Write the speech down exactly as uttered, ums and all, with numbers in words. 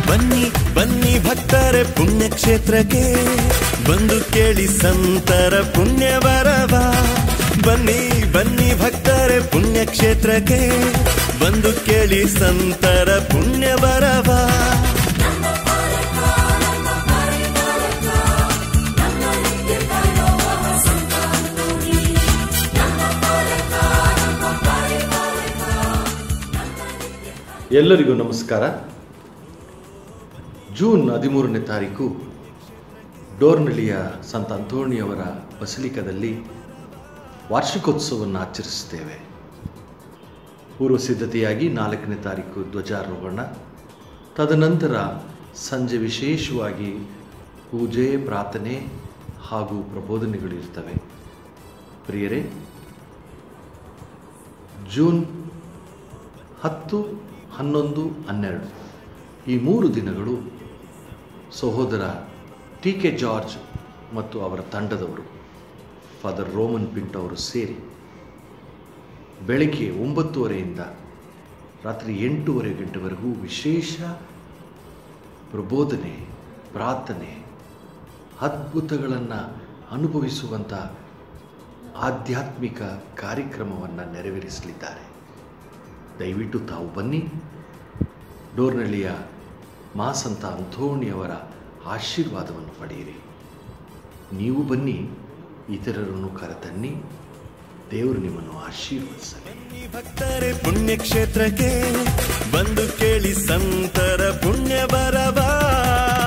ಬನ್ನಿ ಬನ್ನಿ ಭಕ್ತರೆ ಪುಣ್ಯಕ್ಷೇತ್ರಕ್ಕೆ ಬಂದು ಕೇಳಿ ಸಂತರ ಪುಣ್ಯ ಬರವ. ಬನ್ನಿ ಬನ್ನಿ ಭಕ್ತರೆ ಪುಣ್ಯಕ್ಷೇತ್ರಕ್ಕೆ ಬಂದು ಕೇಳಿ ಸಂತರ ಪುಣ್ಯ ಬರವ. ಎಲ್ಲರಿಗೂ ನಮಸ್ಕಾರ. ಜೂನ್ ಹದಿಮೂರನೇ ತಾರೀಕು ಡೋರ್ನಳ್ಳಿಯ ಸಂತ ಅಂತೋಣಿಯವರ ಬಸಲಿಕದಲ್ಲಿ ವಾರ್ಷಿಕೋತ್ಸವವನ್ನು ಆಚರಿಸುತ್ತೇವೆ. ಪೂರ್ವ ಸಿದ್ಧತೆಯಾಗಿ ನಾಲ್ಕನೇ ತಾರೀಕು ಧ್ವಜಾರೋಹಣ, ತದನಂತರ ಸಂಜೆ ವಿಶೇಷವಾಗಿ ಪೂಜೆ, ಪ್ರಾರ್ಥನೆ ಹಾಗೂ ಪ್ರಬೋಧನೆಗಳಿರ್ತವೆ. ಪ್ರಿಯರೇ, ಜೂನ್ ಹತ್ತು, ಹನ್ನೊಂದು, ಹನ್ನೆರಡು ಈ ಮೂರು ದಿನಗಳು ಸಹೋದರ ಟಿ ಕೆ ಜಾರ್ಜ್ ಮತ್ತು ಅವರ ತಂಡದವರು, ಫಾದರ್ ರೋಮನ್ ಪಿಂಟೋ ಅವರು ಸೇರಿ ಬೆಳಗ್ಗೆ ಒಂಬತ್ತುವರೆಯಿಂದ ರಾತ್ರಿ ಎಂಟೂವರೆ ಗಂಟೆವರೆಗೂ ವಿಶೇಷ ಪ್ರಬೋಧನೆ, ಪ್ರಾರ್ಥನೆ, ಅದ್ಭುತಗಳನ್ನು ಅನುಭವಿಸುವಂಥ ಆಧ್ಯಾತ್ಮಿಕ ಕಾರ್ಯಕ್ರಮವನ್ನು ನೆರವೇರಿಸಲಿದ್ದಾರೆ. ದಯವಿಟ್ಟು ತಾವು ಬನ್ನಿ, ಡೋರ್ನಳ್ಳಿಯ ಮಾಸಂತ ಅಂತೋಣಿಯವರ ಆಶೀರ್ವಾದವನ್ನು ಪಡೆಯಿರಿ. ನೀವು ಬನ್ನಿ, ಇತರರನ್ನು ಕರೆತನ್ನಿ, ದೇವರು ನಿಮ್ಮನ್ನು ಆಶೀರ್ವದಿಸಲಿ. ಭಕ್ತರೆ ಪುಣ್ಯಕ್ಷೇತ್ರಕ್ಕೆ ಬಂದು ಕೇಳಿ ಸಂತರ ಪುಣ್ಯ ಬರವ.